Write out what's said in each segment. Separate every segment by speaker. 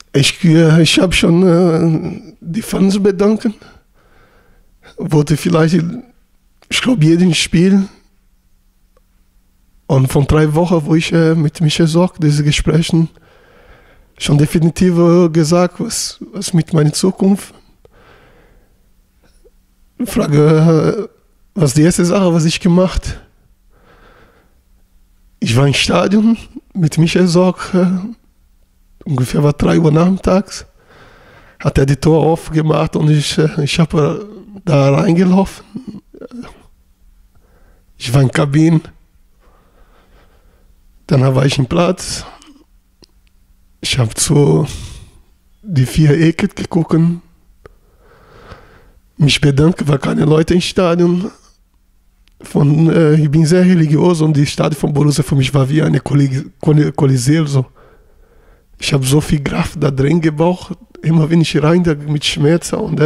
Speaker 1: Ich habe schon die Fans bedanken. Wollte vielleicht, ich glaube, jeden Spiel. Und von 3 Wochen, wo ich mit Michael Sorg diese Gespräche schon definitiv gesagt, was mit meiner Zukunft. Ich frage, was die erste Sache, was ich gemacht habe. Ich war im Stadion mit Michael Sorg, ungefähr war 3 Uhr nachmittags, hat er die Tür aufgemacht und ich habe da reingelaufen. Ich war in der Kabine, dann war ich im Platz, ich habe zu die 4 Ecken geguckt, mich bedankt, war keine Leute im Stadion. Ich bin sehr religiös und die Stadion von Borussia für mich war wie eine Kolisee. So. Ich habe so viel Kraft da drin gebraucht, immer wenn ich rein da mit Schmerzen und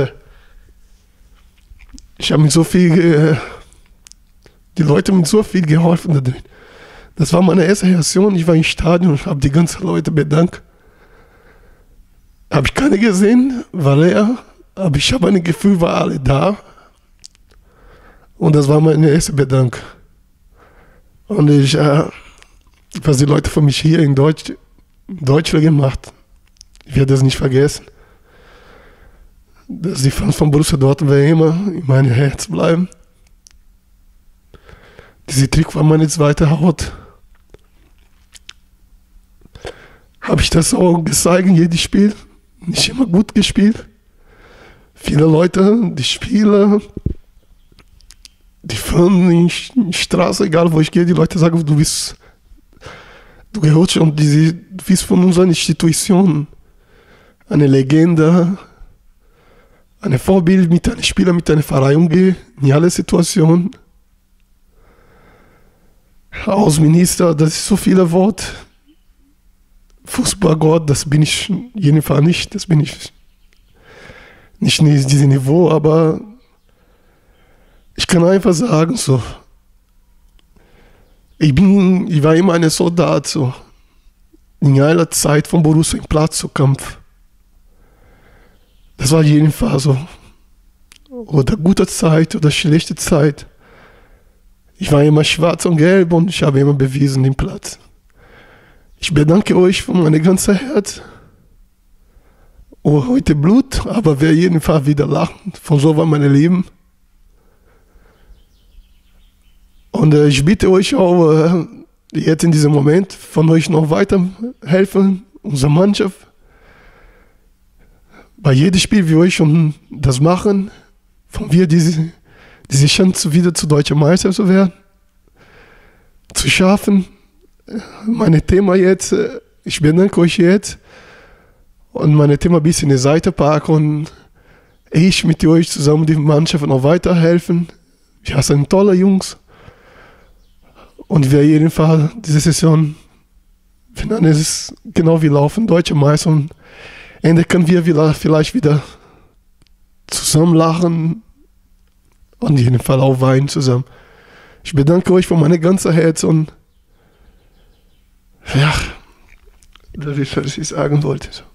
Speaker 1: ich habe mit so viel, die Leute mit so viel geholfen da drin. Das war meine erste Reaktion. Ich war im Stadion und habe die ganzen Leute bedankt. Habe ich keine gesehen, war leer, aber ich habe ein Gefühl, war alle da. Und das war meine erste Bedank. Und was die Leute für mich hier in Deutschland gemacht, ich werde das nicht vergessen. Dass die Fans von Borussia Dortmund werden immer in meinem Herz bleiben. Diese Trick war meine zweite Haut. Habe ich das auch gezeigt in jedem Spiel. Nicht immer gut gespielt. Viele Leute, die Spieler, die Fans in der Straße, egal wo ich gehe, die Leute sagen, du gehörst schon, du bist von unserer Institution eine Legende, ein Vorbild mit einem Spieler, mit einem Verein umgehen, in alle Situationen. Außenminister, das ist so viele Worte. Fußballgott, das bin ich jedenfalls nicht, das bin ich nicht in diesem Niveau, aber ich kann einfach sagen, so, ich war immer ein Soldat, so, in einer Zeit von Borussia im Platz zu kämpfen. Das war jedenfalls so, oder gute Zeit oder schlechte Zeit. Ich war immer schwarz und gelb und ich habe immer bewiesen den Platz. Ich bedanke euch von meinem ganzen Herz. Oh, heute Blut, aber wer jedenfalls wieder lachen, von so war mein Leben. Und ich bitte euch auch, jetzt in diesem Moment, von euch noch weiterhelfen, unsere Mannschaft. Bei jedem Spiel, wie wir schon das machen, von wir diese Chance wieder zu deutscher Meister zu werden, zu schaffen. Mein Thema jetzt, ich bedanke euch jetzt und mein Thema ein bisschen in die Seite packen und ich mit euch zusammen die Mannschaft noch weiterhelfen. Wir sind tolle Jungs und wir jedenfalls diese Saison, wenn alles genau wie laufen, deutsche Meister und Ende können wir vielleicht wieder zusammen lachen und jedenfalls auch weinen zusammen. Ich bedanke euch von meinem ganzen Herz und ja, das ist, was ich sagen wollte.